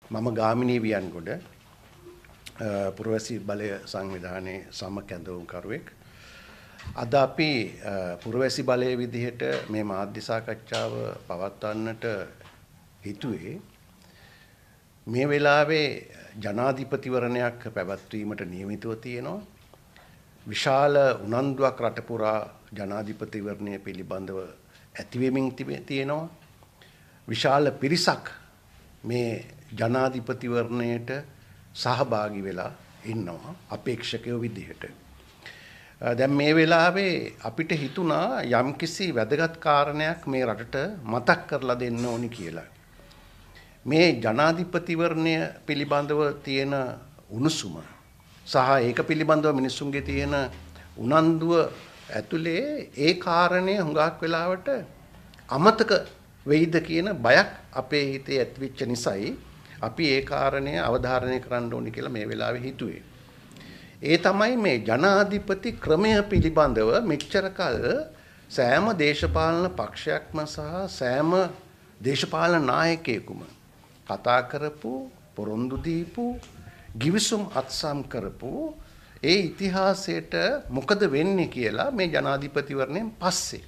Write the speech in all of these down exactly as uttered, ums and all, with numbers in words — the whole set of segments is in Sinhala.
මම ගාමිණී වියන්ගොඩ පුරවැසි බලය සංවිධානයේ සමකැඳවුම්කරුවෙක්. අද අපි පුරවැසි බලය විදිහට මේ මාධ්‍ය සාකච්ඡාව පවත්වන්නට හිතුවේ මේ වෙලාවේ ජනාධිපතිවරණයක් පැවැත්වීමට නියමිතව තියෙනවා. විශාල උනන්දුවක් රට පුරා ජනාධිපතිවරණය පිළිබඳව ඇතිවෙමින් තියෙනවා. විශාල පිරිසක් මේ ජනාධිපතිවරණයට සහභාගී වෙලා ඉන්නවා අපේක්ෂකයෝ විදිහට. දැන් මේ වෙලාවේ අපිට හිතුණා යම්කිසි වැදගත් කාරණයක් මේ රටට මතක් කරලා දෙන්න ඕනි කියලා. මේ ජනාධිපතිවරණය පිළිබඳව තියෙන උණුසුම සහ ඒක පිළිබඳව මිනිසුන්ගේ තියෙන උනන්දුව ඇතුලේ ඒ කාරණය හුඟක් වෙලාවට අමතක වෙයිද කියන බයක් අපේ හිතේ ඇතිවෙච්ච නිසායි අපි ඒ කාරණය අවධාරණය කරන්න ඕනි කියලා මේ වෙලාවේ හිතුවේ. ඒ තමයි මේ ජනාධිපති ක්‍රමය පිළිබඳව මෙච්චර කල් සෑම දේශපාලන පක්ෂයක්ම සහ සෑම දේශපාලන නායකයෙකුම කතා කරපු, පොරොන්දු දීපු, ගිවිසුම් අත්සම් කරපු ඒ ඉතිහාසයට මොකද වෙන්නේ කියලා මේ ජනාධිපතිවරණයෙන් පස්සේ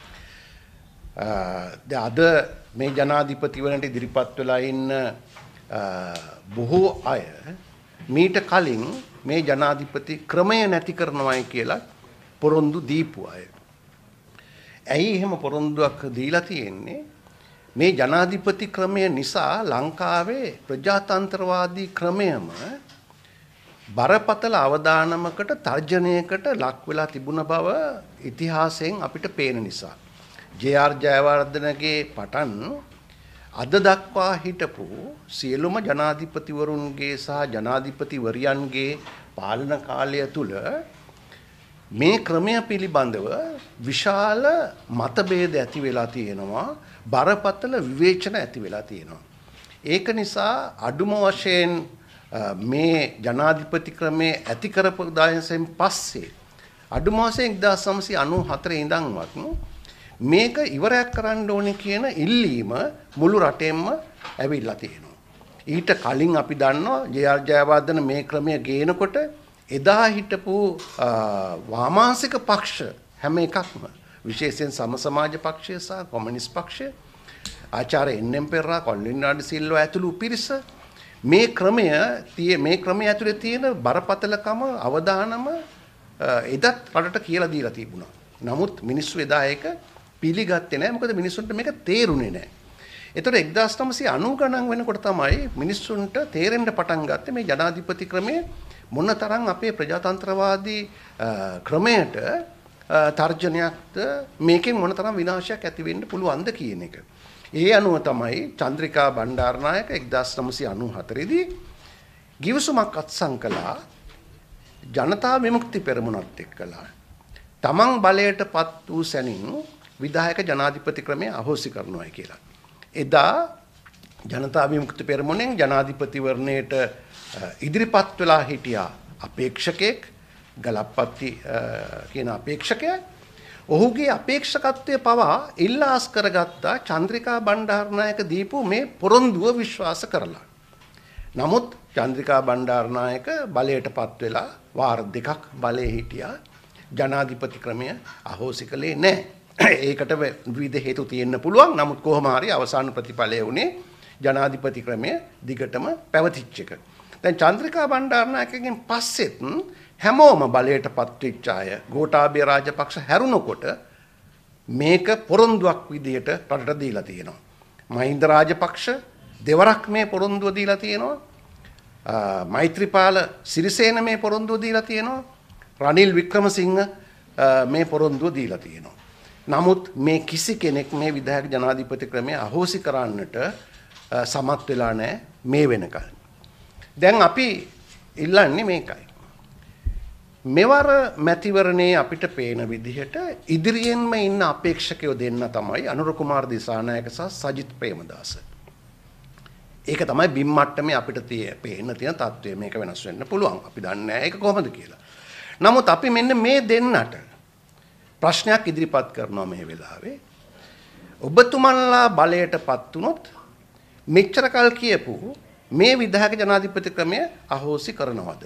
අද මේ ජනාධිපතිවරණයට ඉදිරිපත් වෙලා ඉන්න බොහෝ අය මීට කලින් මේ ජනාධිපති ක්‍රමය නැති කරනවායි කියලා පොරොන්දු දීපු අය. ඇයි එහෙම පොරොන්දුවක් දීලා තියෙන්නේ? මේ ජනාධිපති ක්‍රමය නිසා ලංකාවේ ප්‍රජාතන්ත්‍රවාදී ක්‍රමයම බරපතල අවදානමකට තර්ජනයකට ලක් වෙලා තිබුණ බව ඉතිහාසයෙන් අපිට පේන නිසා. ජේ ආර් ජයවර්ධනගේ පටන් අද දක්වා හිටපු සියලුම ජනාධිපතිවරුන්ගේ සහ ජනාධිපතිවරියන්ගේ පාලන කාලය තුල මේ ක්‍රමය පිළිබඳව විශාල මතභේද ඇති වෙලා තියෙනවා, බරපතල විවේචන ඇති වෙලා තියෙනවා. ඒක නිසා අඩුම වශයෙන් මේ ජනාධිපති ක්‍රමයේ ඇති කරපු දායසෙන් පස්සේ අඩුම වශයෙන් එක්දාස් නවසිය අනූ හතරේ ඉඳන්වත් මේක ඉවරයක් කරන්න ඕනේ කියන ඉල්ලීම මුළු රටෙන්ම ඇවිල්ලා තියෙනවා. ඊට කලින් අපි දන්නවා ජේ ආර් ජයවර්ධන මේ ක්‍රමය ගේනකොට එදා හිටපු වාමාංශික පක්ෂ හැම එකක්ම විශේෂයෙන් සම සමාජ පක්ෂය සහ කොමියුනිස්ට් පක්ෂය ආචාර්ය එන් එම් පෙරේරා, කොලින් නාඩි සිල්වා ඇතුළු පිරිස මේ ක්‍රමය මේ ක්‍රමය ඇතුලේ තියෙන බරපතලකම අවදානම එදත් රටට කියලා දීලා තිබුණා. නමුත් මිනිස්සු එදා ඒක පිළිගත්තේ නැහැ. මොකද මිනිස්සුන්ට මේක තේරුනේ නැහැ. ඒතර එක්දාස් නවසිය අනූ ගණන් වෙනකොට තමයි මිනිස්සුන්ට තේරෙන්න පටන් ගත්තේ මේ ජනාධිපති ක්‍රමය මොනතරම් අපේ ප්‍රජාතන්ත්‍රවාදී ක්‍රමයට තර්ජනයක්ද, මේකෙන් මොනතරම් විනාශයක් ඇති වෙන්න පුළුවන්ද කියන එක. ඒ අනුව තමයි චන්ද්‍රිකා බණ්ඩාරනායක එක්දාස් නවසිය අනූ හතරේ දී ගිවිසුමක් අත්සන් කළා ජනතා විමුක්ති පෙරමුණත් එක්කලා. තමන් බලයට පත් වූ සැනින් විධායක ජනාධිපති ක්‍රමය අහෝසි කරනවායි කියලා. එදා ජනතා විමුක්ති පෙරමුණෙන් ජනාධිපතිවරණයට ඉදිරිපත් වෙලා හිටියා අපේක්ෂකෙක්, ගලප්පත්ති කියන අපේක්ෂකයා. ඔහුගේ අපේක්ෂකත්වය පවා ඉල්ලාස් කරගත්තා චන්ද්‍රිකා බණ්ඩාරනායක දීපු මේ පොරොන්දුව විශ්වාස කරලා. නමුත් චන්ද්‍රිකා බණ්ඩාරනායක බලයට පත් වෙලා වාර දෙකක් බලයේ හිටියා. ජනාධිපති ක්‍රමය අහෝසි කළේ නැහැ. ඒකට විවිධ හේතු තියෙන්න පුළුවන්. නමුත් කොහොම හරි අවසාන ප්‍රතිඵලය වුණේ ජනාධිපති ක්‍රමය දිගටම පැවතිච්ච එක. දැන් චන්ද්‍රිකා බණ්ඩාරනායකගෙන් පස්සෙත් හැමෝම බලයට පත්වෙච්ච අය ගෝඨාභය රාජපක්ෂ හැරුණකොට මේක පොරොන්දුවක් විදියට රටට දීලා තියෙනවා. මහින්ද රාජපක්ෂ දෙවරක් මේ පොරොන්දුව දීලා තියෙනවා. මෛත්‍රීපාල සිරිසේන මේ පොරොන්දුව දීලා තියෙනවා. රනිල් වික්‍රමසිංහ මේ පොරොන්දුව දීලා තියෙනවා. නමුත් මේ කිසි කෙනෙක් මේ විධායක ජනාධිපති ක්‍රමය අහෝසි කරන්නට සමත් වෙලා නැහැ මේ වෙනකල්. දැන් අපි ඉල්ලන්නේ මේකයි. මෙවර මැතිවරණයේ අපිට පේන විදිහට ඉදිරියෙන්ම ඉන්න අපේක්ෂකයෝ දෙන්න තමයි අනුර කුමාර දිසානායක සහ සජිත් ප්‍රේමදාස. ඒක තමයි බිම් මට්ටමේ අපිට තියෙ පේන්න තියෙන තත්ත්වය. මේක වෙනස් වෙන්න පුළුවන්. අපි දන්නේ නැහැ ඒක කොහොමද කියලා. නමුත් අපි මෙන්න මේ දෙන්නට ප්‍රශ්නයක් ඉදිරිපත් කරනවා මේ වෙලාවේ. ඔබතුමන්ලා බලයටපත් වුණොත් මෙච්චර කල් කියපු මේ විධායක ජනාධිපති ක්‍රමය අහෝසි කරනවද?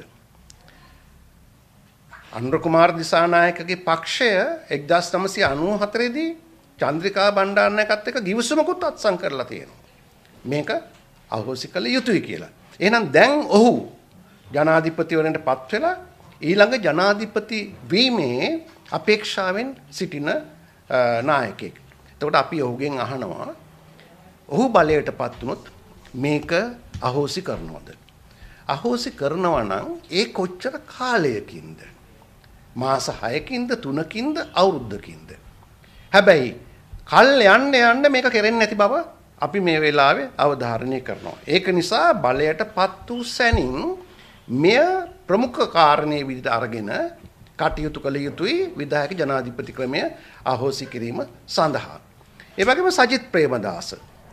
අනුර කුමාර දිසානායකගේ පක්ෂය එක්දාස් නවසිය අනූ හතරේ දී චන්ද්‍රිකා බණ්ඩාරනායකත් එක්ක ගිවිසුමකුත් අත්සන් කරලා තියෙනවා. මේක අහෝසි කළ යුතුයි කියලා. එහෙනම් දැන් ඔහු ජනාධිපතිවරණයට පත් වෙලා ඊළඟ ජනාධිපති වීමේ අපේක්ෂාවෙන් සිටින නායකයෙක්. එතකොට අපි ඔහුගෙන් අහනවා ඔහු බලයට පත් වුණොත් මේක අහෝසි කරනවද? අහෝසි කරනවා නම් ඒ කොච්චර කාලයකින්ද? මාස හයකින්ද තුනකින්ද අවුරුද්දකින්ද? හැබැයි කල් යන්න යන්න මේක කෙරෙන්නේ නැති බව අපි මේ වෙලාවේ අවධාරණය කරනවා. ඒක නිසා බලයට පත් වූ සැනින් මෙය ප්‍රමුඛ කාරණේ විදිහට අරගෙන කටයුතු කළ යුතුයි විධායක ජනාධිපති ක්‍රමය අහෝසි කිරීම සඳහා. ඒ වගේම සජිත් ප්‍රේමදාස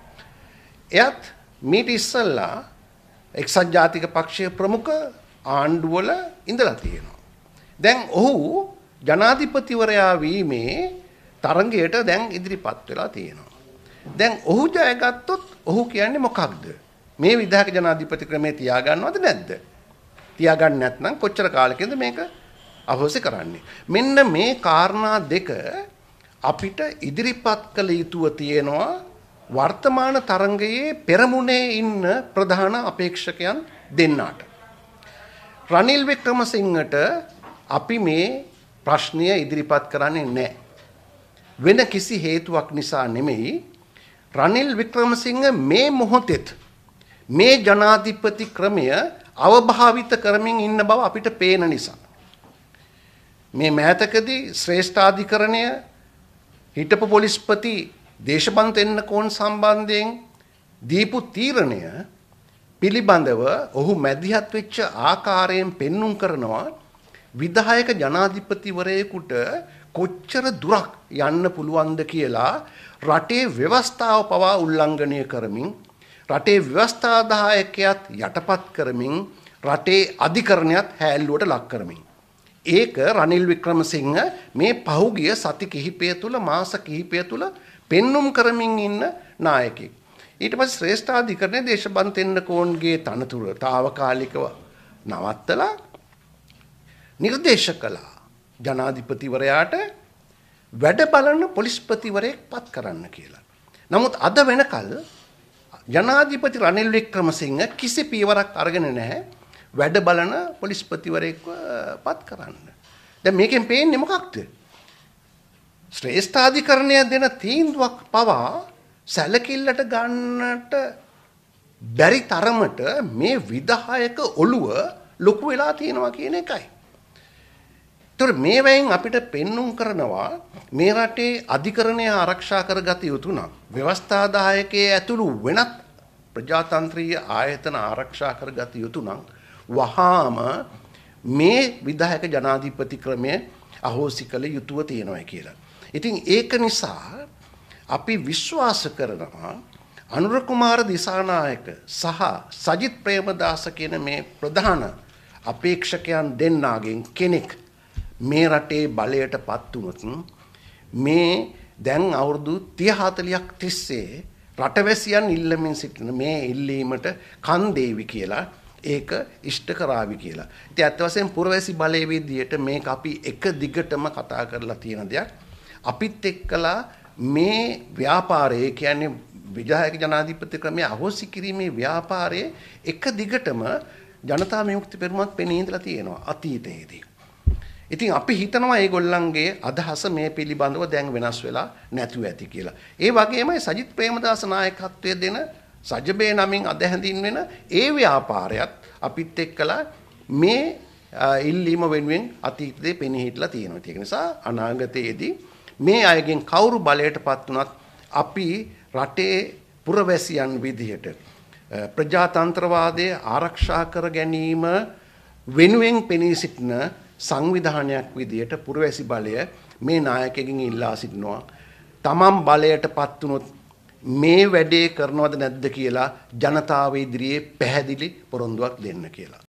එයත් මීට ඉස්සෙල්ලා එක්සත් ජාතික පක්ෂයේ ප්‍රමුඛ ආණ්ඩුවල ඉඳලා තියෙනවා. දැන් ඔහු ජනාධිපතිවරයා වීමේ තරඟයට දැන් ඉදිරිපත් වෙලා තියෙනවා. දැන් ඔහු ජයගත්තොත් ඔහු කියන්නේ මොකක්ද? මේ විධායක ජනාධිපති ක්‍රමය තියාගන්නවද නැද්ද? තියාගන්න නැත්නම් කොච්චර කාලෙකින්ද මේක අහෝසි කරන්නේ? මෙන්න මේ කාරණා දෙක අපිට ඉදිරිපත් කළ යුතුව තියෙනවා වර්තමාන තරඟයේ පෙරමුණේ ඉන්න ප්‍රධාන අපේක්ෂකයන් දෙන්නාට. රනිල් වික්‍රමසිංහට අපි මේ ප්‍රශ්නය ඉදිරිපත් කරන්නේ නැහැ. වෙන කිසි හේතුවක් නිසා නෙමෙයි. රනිල් වික්‍රමසිංහ මේ මොහොතේත් මේ ජනාධිපති ක්‍රමය අවභාවිත කරමින් ඉන්න බව අපිට පේන නිසා. මේ මෑතකදී ශ්‍රේෂ්ඨාධිකරණය හිටපු පොලිස්පති දේශබන්ත එන්නකෝන් සම්බන්ධයෙන් දීපු තීරණය පිළිබඳව ඔහු මැදිහත් වෙච්ච ආකාරයෙන් පෙන්눔 කරනවා විධායක ජනාධිපතිවරයෙකුට කොච්චර දුරක් යන්න පුළුවන්ද කියලා රටේ ව්‍යවස්ථාව පවා උල්ලංඝනය කරමින් රටේ ව්‍යවස්ථාදායකයත් යටපත් කරමින් රටේ අධිකරණයත් හැල්ලුවට ලක් කරමින් ඒක රනිල් වික්‍රමසිංහ මේ පහුගිය සති කිහිපය තුල මාස කිහිපය තුල පෙන්눔 කරමින් ඉන්න නායකයෙක්. ඊට පස්සේ ශ්‍රේෂ්ඨාධිකරණයේ දේශබන්ත එන්නකෝන්ගේ තනතුර తాවකාලිකව නවත්තලා නිර්දේශ කළා ජනාධිපතිවරයාට වැඩ බලන පොලිස්පතිවරයෙක් පත් කරන්න කියලා. නමුත් අද වෙනකල් ජනාධිපති රනිල් වික්‍රමසිංහ කිසි පියවරක් අරගෙන නැහැ වැඩ බලන පොලිස්පතිවරයෙක්ව පත් කරන්න. දැන් මේකෙන් පේන්නේ මොකක්ද? ශ්‍රේෂ්ඨාධිකරණය දෙන තීන්දුවක් පවා සැලකිල්ලට ගන්නට බැරි තරමට මේ විධායක ඔළුව ලොකු වෙලා තියෙනවා කියන එකයි. ඒතර මේවෙන් අපිට පෙන්눔 කරනවා මේ රටේ අධිකරණය ආරක්ෂා කරගත යුතු නම් ව්‍යවස්ථාදායකයේ ඇතුළු වෙනත් ප්‍රජාතන්ත්‍රීය ආයතන ආරක්ෂා කරගත යුතු නම් වහාම මේ විධායක ජනාධිපති ක්‍රමය අහෝසි කළ යුතුව තියෙනවා කියලා. ඉතින් ඒක නිසා අපි විශ්වාස කරනවා අනුර කුමාර දිසානායක සහ සජිත් ප්‍රේමදාස කියන මේ ප්‍රධාන අපේක්ෂකයන් දෙන්නාගෙන් කෙනෙක් මේ රටේ බලයට පත් වුණොත් මේ දැන් අවුරුදු තිහ හතලිහක් තිස්සේ රටවැසියන් ඉල්ලමින් සිටින මේ ඉල්ලීමට කන් දේවි කියලා ඒක ඉෂ්ට කරાવી කියලා. ඉතින් අත් වශයෙන් පුරවැසි බලයේ විදියට මේක අපි එක දිගටම කතා කරලා තියෙන දෙයක්. අපිත් එක්කලා මේ ව්‍යාපාරයේ කියන්නේ විධායක ජනාධිපති ක්‍රමය අහෝසි කිරීමේ ව්‍යාපාරයේ එක දිගටම ජනතා විමුක්ති පෙරමුණත් පෙනී ඉඳලා තියෙනවා අතීතයේදී. ඉතින් අපි හිතනවා ඒගොල්ලන්ගේ අදහස මේ පිළිබඳව දැන් වෙනස් වෙලා නැතුව ඇති කියලා. ඒ වගේමයි සජිත් ප්‍රේමදාස නායකත්වයේ දෙන සජබේ නමින් අද හැඳින්වෙන ඒ ව්‍යාපාරයත් අපිත් එක්කලා මේ ඉල්ලීම වෙනුවෙන් අතීතයේ පෙනී හිටලා තියෙනවා. ඒක නිසා අනාගතයේදී මේ අයගෙන් කවුරු බලයටපත් වුණත් අපි රටේ පුරවැසියන් විදිහට ප්‍රජාතන්ත්‍රවාදයේ ආරක්ෂා කර ගැනීම වෙනුවෙන් පෙනී සිටින සංවිධානයක් විදිහට පුරවැසි බලය මේ නායකයෙක්ගෙන් ඉල්ලා සිටිනවා. තමන් බලයටපත් වුණොත් මේ වැඩේ කරනවද නැද්ද කියලා ජනතාව ඉදිරියේ පැහැදිලි පොරොන්දුවක් දෙන්න කියලා.